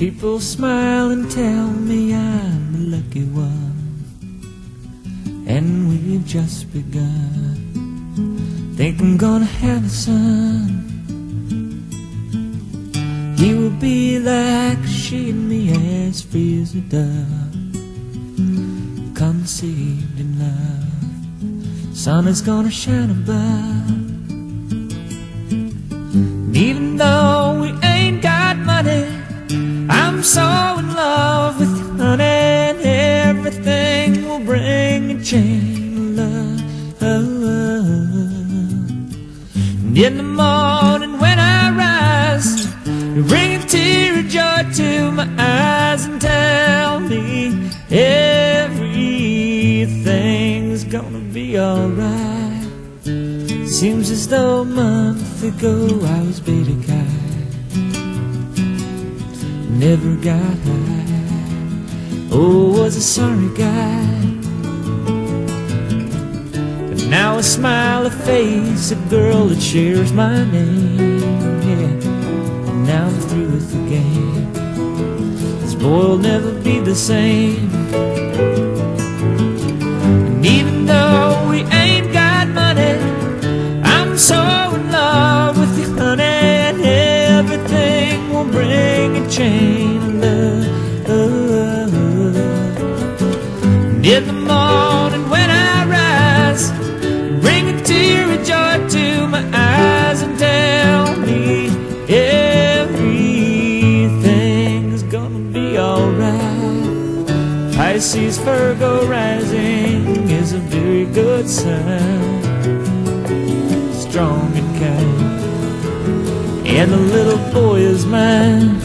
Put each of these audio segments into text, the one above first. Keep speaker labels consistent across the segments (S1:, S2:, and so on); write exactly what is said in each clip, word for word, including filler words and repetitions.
S1: People smile and tell me I'm a lucky one, and we've just begun. Think I'm gonna have a son. He will be like she and me, as free as a dove, conceived in love. Sun is gonna shine above. And even though we ain't got money, I'm so in love with you, honey, and everything will bring a chain of love. And in the morning when I rise, you bring a tear of joy to my eyes and tell me everything's gonna be alright. Seems as though a month ago I was beta guy, never got high. Oh, was a sorry guy. But now I smile, a face, a girl that shares my name, yeah. And now I'm through with the game. This boy will never be the same. And even though we ain't got money, I'm so in love with you, honey, and everything will bring a chain of love. And in the morning when I rise, bring a tear of joy to my eyes and tell me everything's gonna be alright. Pisces, Virgo rising is a very good sign, strong and kind, and the little boy is mine.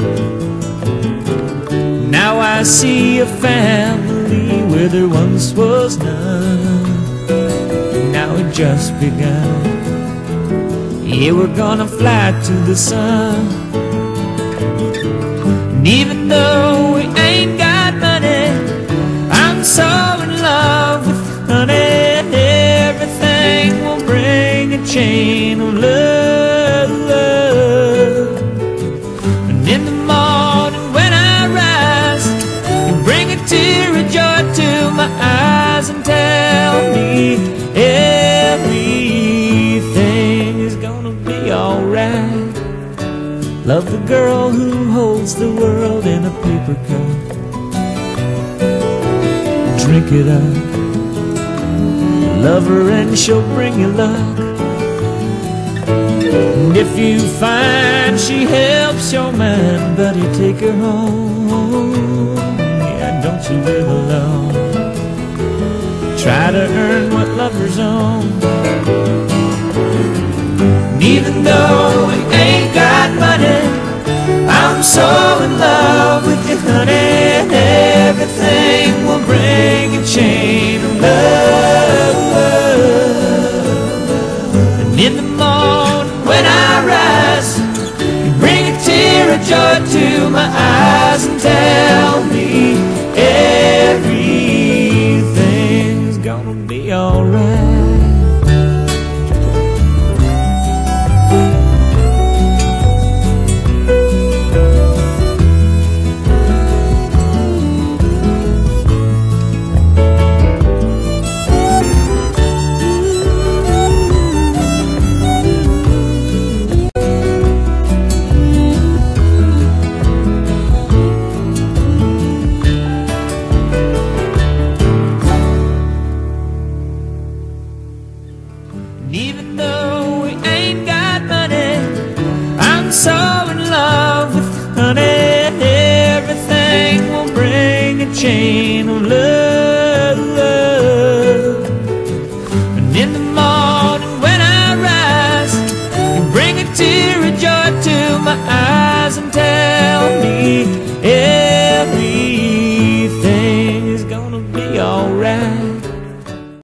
S1: Now I see a family where there once was none. Now it just begun. Yeah, we're gonna fly to the sun. And even though we ain't got money, I'm so in love with you, honey, and everything will bring a chain of love. And in the morning when I rise, you bring a tear of joy to my eyes and tell me everything is gonna be alright. Love the girl who holds the world in a paper cup. Drink it up. Love her and she'll bring you luck. And if you find she helps your mind, buddy, take her home. Yeah, don't you live alone. Try to earn what lovers own. And even though we ain't got money, I'm so in love with you, honey, and everything will bring a chain of love. And in the morning when I rise, you bring a tear of joy to my eyes and tell me everything's gonna be alright. Even though we ain't got money, I'm so in love with you, honey, and everything will bring a chain of love. And in the morning when I rise, you bring a tear of joy to my eyes.